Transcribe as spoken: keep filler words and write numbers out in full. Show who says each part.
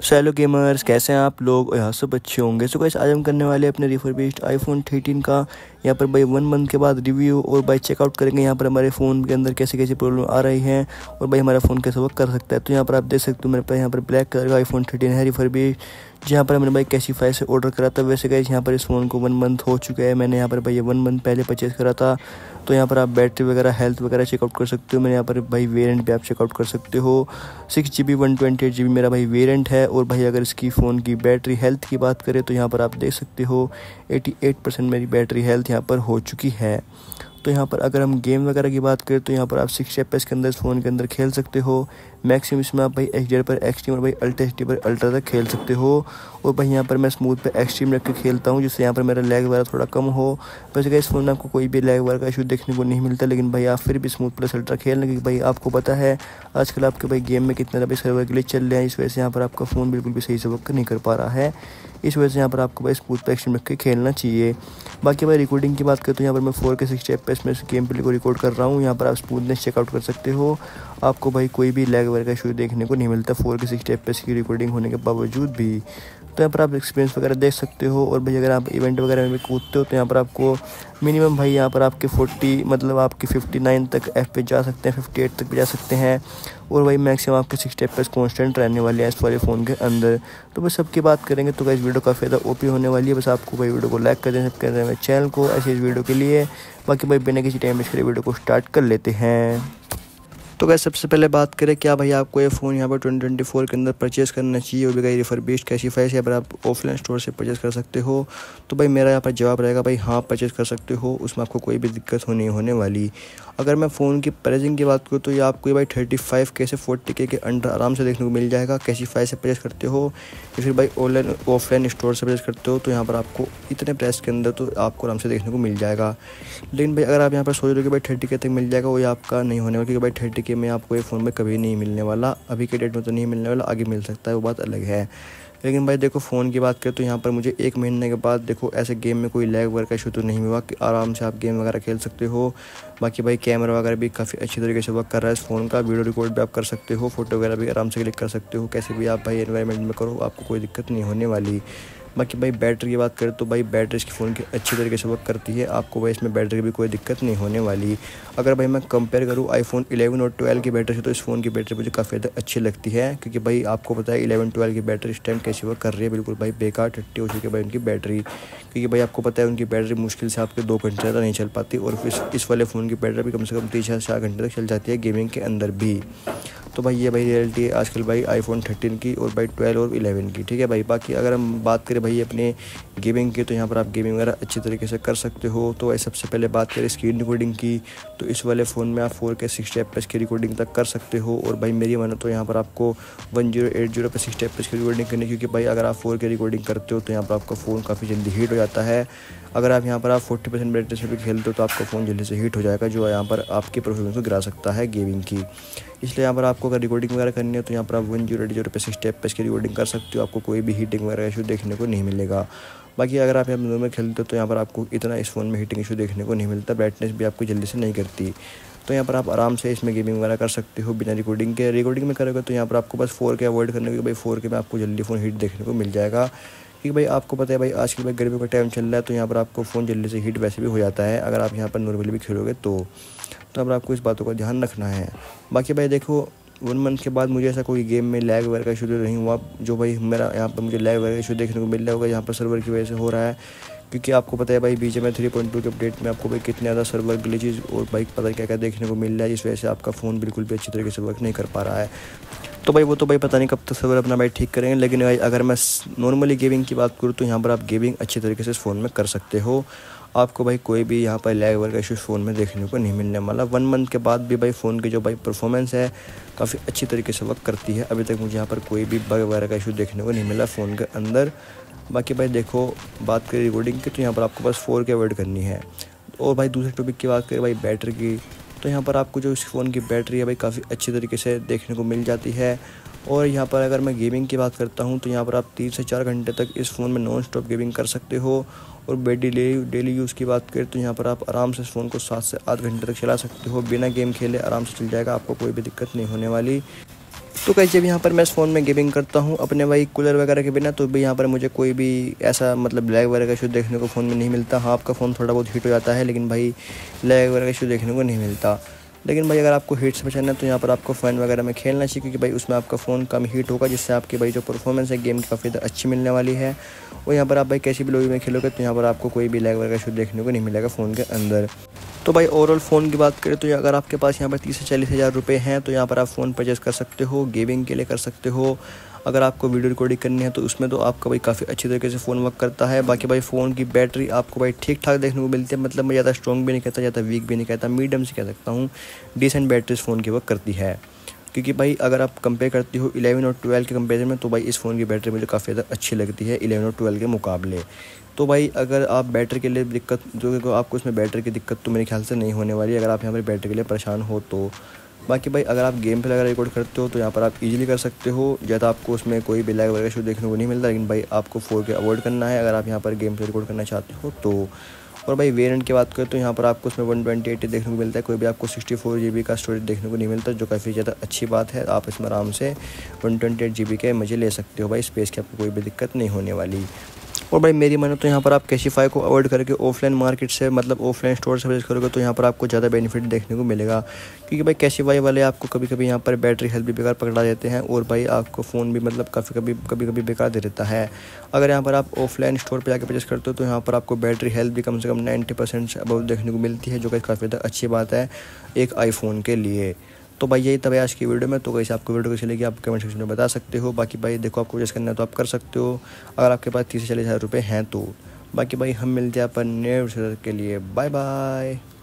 Speaker 1: Hello gamers, कैसे हैं आप लोग? यहाँ सब अच्छे होंगे। सो गाइस, आज हम करने वाले हैं अपने रिफर्बिश्ड आईफोन थर्टीन का यहाँ पर भाई वन मंथ के बाद रिव्यू और भाई चेकआउट करेंगे यहाँ पर हमारे फ़ोन के अंदर कैसे कैसे प्रॉब्लम आ रही हैं और भाई हमारा फ़ोन कैसे वर्क कर सकता है। तो यहाँ पर आप देख सकते हो मेरे पास यहाँ पर ब्लैक कलर का आईफोन थर्टीन है रिफर्बिश्ड, जहाँ पर मैंने भाई कैसीफाई से ऑर्डर करा था। वैसे गाइस यहाँ पर इस फ़ोन को वन मंथ हो चुका है, मैंने यहाँ पर भाई ये वन मंथ पहले परचेज़ करा था। तो यहाँ पर आप बैटरी वगैरह हेल्थ वगैरह चेकआउट कर सकते हो। मैंने यहाँ पर भाई वेरिएंट भी आप चेकआउट कर सकते हो। Six G B one twenty eight G B मेरा भाई वेरिएंट है। और भाई अगर इसकी फ़ोन की बैटरी हेल्थ की बात करें तो यहाँ पर आप देख सकते हो एटी एट परसेंट मेरी बैटरी हेल्थ यहाँ पर हो चुकी है। तो यहाँ पर अगर हम गेम वगैरह की बात करें तो यहाँ पर आप सिक्स एफ पी एस के अंदर इस फ़ोन के अंदर खेल सकते हो। मैक्सिमम इसमें आप भाई एच डी आर पर एक्सट्रीम और भाई अल्ट्रा एच डी पर अल्ट्रा तक खेल सकते हो। और भाई यहाँ पर मैं स्मूथ पे एक्सट्रीम रख के खेलता हूँ, जिससे यहाँ पर मेरा लैग वगैरह थोड़ा कम हो। वैसे इस फ़ोन में आपको कोई भी लैग वगैरह का इशू देखने को नहीं मिलता, लेकिन भाई आप फिर भी स्मूथ प्लस अल्ट्रा खेलने, क्योंकि भाई आपको पता है आजकल आपके भाई गेम में कितने ज़्यादा सर्वर के लिए चल रहे हैं। इस वजह से यहाँ पर आपका फ़ोन बिल्कुल भी सही से वर्क नहीं कर पा रहा है। इस वजह से यहाँ पर आपको भाई स्मूथ पे एक्सट्रीम रख के खेलना चाहिए। बाकी भाई रिकॉर्डिंग की बात करें तो यहाँ पर मैं four K sixty F P S में इस गेम प्ले को रिकॉर्ड कर रहा हूँ। यहाँ पर आप स्मूथनेस चेकआउट कर सकते हो, आपको भाई कोई भी लैग वगैरह का इशू देखने को नहीं मिलता four K sixty F P S की रिकॉर्डिंग होने के बावजूद भी। तो यहाँ पर आप एक्सपीरियंस वगैरह देख सकते हो। और भाई अगर आप इवेंट वगैरह में कूदते हो तो यहाँ पर आपको मिनिमम भाई यहाँ पर आपके फोर्टी मतलब आपके फिफ्टी नाइन तक एफ पे जा सकते हैं, फिफ्टी एट तक भी जा सकते हैं। और भाई मैक्सिमम आपके सिक्सटी एफ पे कॉन्स्टेंट रहने वाले हैं इस वाले फ़ोन के अंदर। तो बस सबकी बात करेंगे तो गाइस वीडियो काफ़ी ज़्यादा ओपी होने वाली है। बस आपको भाई वीडियो को लाइक कर दें, सब कर दें चैनल को ऐसे इस वीडियो के लिए। बाकी भाई बिना किसी टाइम वेस्ट करे वीडियो को स्टार्ट कर लेते हैं। तो गाइस सबसे पहले बात करें क्या भाई आपको ये फ़ोन यहाँ पर ट्वेंटी ट्वेंटी फोर के अंदर परचेज़ करना चाहिए और भी भाई रिफर्बिश्ड कैसीफाई से पर आप ऑफलाइन स्टोर से परचेज़ कर सकते हो। तो भाई मेरा यहाँ पर जवाब रहेगा भाई हाँ, परचेज़ कर सकते हो, उसमें आपको कोई भी दिक्कत होनी होने वाली। अगर मैं फ़ोन की प्राइसिंग की बात करूँ तो ये आपको ये भाई थर्टी फाइव के से फोर्टी के के अंडर आराम से देखने को मिल जाएगा। कैसीफाई से परचेज़ करते हो या फिर भाई ऑनलाइन ऑफलाइन स्टोर से परचेज़ करते हो तो यहाँ पर आपको इतने प्राइस के अंदर तो आपको आराम से देखने को मिल जाएगा। लेकिन भाई अगर आप यहाँ पर सोच रहे हो कि भाई थर्टी के तक मिल जाएगा, वो आपका नहीं होने वाला, क्योंकि भाई थर्टी के में आपको ये फ़ोन में कभी नहीं मिलने वाला। अभी के डेट में तो नहीं मिलने वाला, आगे मिल सकता है, वो बात अलग है। लेकिन भाई देखो फ़ोन की बात करें तो यहाँ पर मुझे एक महीने के बाद देखो ऐसे गेम में कोई लैग वगैरह का इशू तो नहीं हुआ कि आराम से आप गेम वगैरह खेल सकते हो। बाकी भाई कैमरा वगैरह भी काफ़ी अच्छी तरीके से वर्क कर रहा है इस फ़ोन का। वीडियो रिकॉर्ड भी आप कर सकते हो, फोटो वगैरह भी आराम से क्लिक कर सकते हो, कैसे भी आप भाई एनवायरनमेंट में करो, आपको कोई दिक्कत नहीं होने वाली। बाकी भाई बैटरी की बात करें तो भाई बैटरी इसकी फ़ोन की अच्छी तरीके से वर्क करती है, आपको भाई इसमें बैटरी की भी कोई दिक्कत नहीं होने वाली। अगर भाई मैं कंपेयर करूँ आईफोन इलेवन और ट्वेल्व की बैटरी से तो इस फ़ोन की बैटरी मुझे काफ़ी ज़्यादा अच्छी लगती है, क्योंकि भाई आपको पता है इलेवन ट्वेल्व की बैटरी इस टाइम कैसी वर्क कर रही है, बिल्कुल भाई बेकार टट्टी हो चुकी है भाई उनकी बैटरी। क्योंकि भाई आपको पता है उनकी बैटरी मुश्किल से आपके दो घंटे ज़्यादा नहीं चल पाती, और फिर इस वाले फ़ोन की बैटरी भी कम से कम तीन से चार घंटे तक चल जाती है गेमिंग के अंदर भी। तो भाई ये भाई रियलिटी है आजकल भाई आईफोन थर्टीन की और भाई ट्वेल्व और इलेवन की, ठीक है भाई। बाकी अगर हम बात करें भाई अपने गेमिंग की तो यहाँ पर आप गेमिंग वगैरह अच्छी तरीके से कर सकते हो। तो सबसे पहले बात करें स्क्रीन रिकॉर्डिंग की तो इस वाले फ़ोन में आप four K sixty F P S की रिकॉर्डिंग तक कर सकते हो। और भाई मेरी मानो तो यहाँ पर आपको वन जीरो एट जीरो पे सिक्सटी एफ पी एस की रिकॉर्डिंग करनी, क्योंकि भाई अगर आप फोर के रिकॉर्डिंग करते हो तो यहाँ पर आपका फ़ोन काफ़ी जल्दी हीट हो जाता है। अगर आप यहाँ पर आप फोर्टी परसेंट ब्राइटनेस में भी खेलते हो तो आपका फ़ोन जल्दी से हीट हो जाएगा, जो यहाँ पर आपकी परफॉर्मेंस को गिरा सकता है गेमिंग की। इसलिए यहाँ पर आपको अगर रिकॉर्डिंग वगैरह करनी है तो यहाँ पर आप वन जीरो एट जीरो पे सिक्सटी एफ पी एस की रिकॉर्डिंग कर सकते हो, आपको कोई भी हीटिंग वगैरह इशू देखने को नहीं मिलेगा। बाकी अगर आप यहाँ नॉर्मल खेलते हो तो यहाँ पर आपको इतना इस फ़ोन में हीटिंग इशू देखने को नहीं मिलता, ब्राइटनेस भी आपको जल्दी से नहीं करती। तो यहाँ पर आप आराम से इसमें गेमिंग वगैरह कर सकते हो बिना रिकॉर्डिंग के। रिकॉर्डिंग में करोगे तो यहाँ पर आपको बस फोर के अवॉइड करने के, भाई फोर के में आपको जल्दी फ़ोन हीट देखने को मिल जाएगा, क्योंकि भाई आपको पता है भाई आज की भाई गर्मियों का टाइम चल रहा है तो यहाँ पर आपको फ़ोन जल्दी से हीट वैसे भी हो जाता है अगर आप यहाँ पर नॉर्मली भी खेलोगे तो। तो अब आपको इस बातों का ध्यान रखना है। बाकी भाई देखो वन मंथ के बाद मुझे ऐसा कोई गेम में लैग वगैरह का इशू नहीं हुआ, जो भाई मेरा यहाँ पर मुझे लैग वगैरह इशू देखने को मिल रहा होगा यहाँ पर सर्वर की वजह से हो रहा है, क्योंकि आपको पता है भाई B G M I three point two के अपडेट में आपको भाई कितने ज़्यादा सर्वर ग्लिचेस और भाई पता क्या क्या देखने को मिल रहा है, जिस वजह से आपका फ़ोन बिल्कुल भी अच्छी तरीके से वर्क नहीं कर पा रहा है। तो भाई वो तो भाई पता नहीं कब तक सर्वर अपना भाई ठीक करेंगे, लेकिन भाई अगर मैं नॉर्मली गेमिंग की बात करूँ तो यहाँ पर आप गेमिंग अच्छी तरीके से इस फ़ोन में कर सकते हो। आपको भाई कोई भी यहाँ पर लैग वगैरह इशू फ़ोन में देखने को नहीं मिलने वाला। वन मंथ के बाद भी भाई फ़ोन की जो भाई परफॉर्मेंस है काफ़ी अच्छी तरीके से वर्क करती है। अभी तक मुझे यहाँ पर कोई भी बग वगैरह का इशू देखने को नहीं मिला फ़ोन के अंदर। बाकी भाई देखो बात करें रिकॉर्डिंग की तो यहाँ पर आपको बस फोर के अवॉइड करनी है। और भाई दूसरे टॉपिक की बात करें भाई बैटरी की, तो यहाँ पर आपको जो इस फ़ोन की बैटरी है भाई काफ़ी अच्छी तरीके से देखने को मिल जाती है। और यहाँ पर अगर मैं गेमिंग की बात करता हूँ तो यहाँ पर आप तीन से चार घंटे तक इस फ़ोन में नॉन स्टॉप गेमिंग कर सकते हो। और डेली डेली यूज़ की बात करें तो यहाँ पर आप आराम से इस फ़ोन को सात से आठ घंटे तक चला सकते हो, बिना गेम खेले आराम से चल जाएगा, आपको कोई भी दिक्कत नहीं होने वाली। तो कैसे जब यहाँ पर मैं इस फ़ोन में गेमिंग करता हूँ अपने भाई कूलर वगैरह के बिना, तो भी यहाँ पर मुझे कोई भी ऐसा मतलब लैग वगैरह का इशू देखने को फ़ोन में नहीं मिलता। हाँ, आपका फ़ोन थोड़ा बहुत हीट हो जाता है, लेकिन भाई लैग वगैरह का इशू देखने को नहीं मिलता। लेकिन भाई अगर आपको हीट से बचाना है तो यहाँ पर आपको फ़ैन वगैरह में खेलना चाहिए, क्योंकि भाई उसमें आपका फ़ोन कम हीट होगा, जिससे आपकी भाई जो परफॉर्मेंस है गेम की काफ़ी ज़्यादा अच्छी मिलने वाली है। और यहाँ पर आप भाई कैसी भी लॉबी में खेलोगे तो यहाँ पर आपको कोई भी लैग वगैरह का इशू देखने को नहीं मिलेगा फ़ोन के अंदर। तो भाई ओवरऑल फ़ोन की बात करें तो अगर आपके पास यहाँ पर तीस से चालीस हज़ार रुपये हैं तो यहाँ पर आप फ़ोन परचेस कर सकते हो, गेमिंग के लिए कर सकते हो। अगर आपको वीडियो रिकॉर्डिंग करनी है तो उसमें तो आपका भाई काफ़ी अच्छी तरीके से फ़ोन वर्क करता है। बाकी भाई फ़ोन की बैटरी आपको भाई ठीक ठाक देखने को मिलती है, मतलब मैं ज़्यादा स्ट्रॉन्ग भी नहीं कहता, ज़्यादा वीक भी नहीं कहता, मीडियम से कह सकता हूँ। डिसेंट बैटरी इस फ़ोन की वर्क करती है, क्योंकि भाई अगर आप कंपेयर करती हो इलेवन और ट्वेल्व के कंपेरिजन में तो भाई इस फ़ोन की बैटरी मुझे काफ़ी ज़्यादा अच्छी लगती है इलेवन और ट्वेल्व के मुकाबले। तो भाई अगर आप बैटरी के लिए दिक्कत जो आपको इसमें बैटरी की दिक्कत तो मेरे ख्याल से नहीं होने वाली, अगर आप यहाँ पर बैटरी के लिए परेशान हो तो। बाकी भाई अगर आप गेम प्ले वगैरह रिकॉर्ड करते हो तो यहाँ पर आप इजीली कर सकते हो, ज़्यादा आपको उसमें कोई भी लैग वगैरह इशू देखने को नहीं मिलता। लेकिन भाई आपको फोर के अवॉइड करना है अगर आप यहाँ पर गेम प्ले रिकॉर्ड करना चाहते हो तो। और भाई वेरिएंट की बात करें तो यहाँ पर आपको उसमें वन ट्वेंटी एट देखने को मिलता है, कोई भी आपको सिक्सटी फोर जी बी का स्टोरेज देखने को नहीं मिलता, जो काफ़ी ज़्यादा अच्छी बात है। आप इसमें आराम से one twenty eight G B के मज़े ले सकते हो भाई, स्पेस की आपको कोई भी दिक्कत नहीं होने वाली। और भाई मेरी माने तो यहाँ पर आप कैशिफाई को अवॉइड करके ऑफलाइन मार्केट से मतलब ऑफलाइन स्टोर से परचेज करोगे तो यहाँ पर आपको ज़्यादा बेनिफिट देखने को मिलेगा, क्योंकि भाई कैशिफाई वाले आपको कभी कभी यहाँ पर बैटरी हेल्थ भी बेकार पकड़ा देते हैं और भाई आपको फ़ोन भी मतलब काफ़ी कभी कभी कभी बेकार दे देता है। अगर यहाँ पर आप ऑफलाइन स्टोर पर जाकर परचेज करते हो तो यहाँ पर आपको बैटरी हेल्थ भी कम से कम नाइन्टी परसेंट से अबव देखने को मिलती है, जो कि काफ़ी ज़्यादा अच्छी बात है एक आईफोन के लिए। तो भाई यही तब आज की वीडियो में, तो कैसे आपको वीडियो कैसी लगी आप कमेंट सेक्शन में बता सकते हो। बाकी भाई देखो आपको परचेस करना है तो आप कर सकते हो अगर आपके पास तीस से चालीस हज़ार रुपये हैं तो। बाकी भाई हम मिलते हैं अपन नेक्स्ट वीडियो के लिए, बाय बाय।